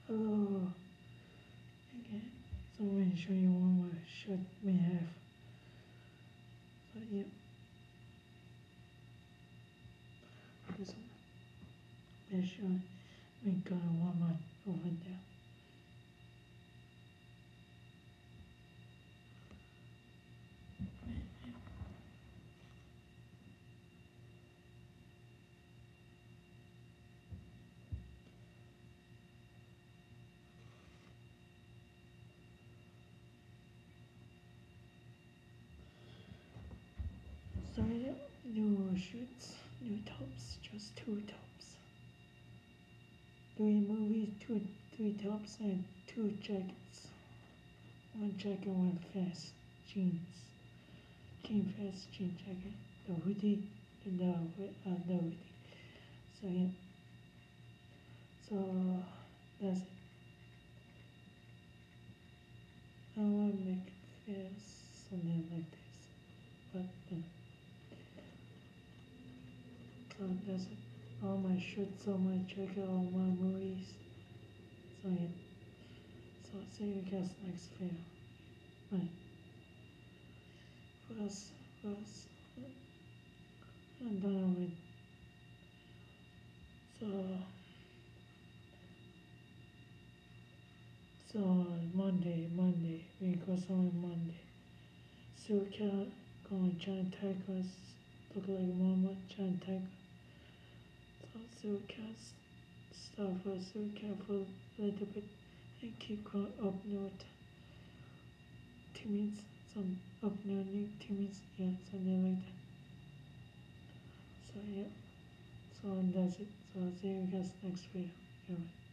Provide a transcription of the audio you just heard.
Hello. Okay. So I'm going to show you one more shot we have. So yeah. This one. Make sure we got a warm up over there. So yeah, new shirts, new tops, just 2 tops. 3 movies, three tops, and 2 jackets. 1 jacket, 1 vest, jeans, jean vest, jean jacket, the hoodie, the hoodie. So yeah, so that's it. I want to make it feel something like this, but so that's it. All my shirts, all my jacket, all my movies. So yeah, so see you guys next video. Bye. First, I'm done with. So Monday, we go somewhere Monday. Suka going giant tigers, look like mama giant tiger. So Suka's start for Suka for a little bit and keep going up north. 2 minutes, some up north 2 minutes, yeah, something like that. So yeah, so that's it. So I'll see you guys next video. Yeah.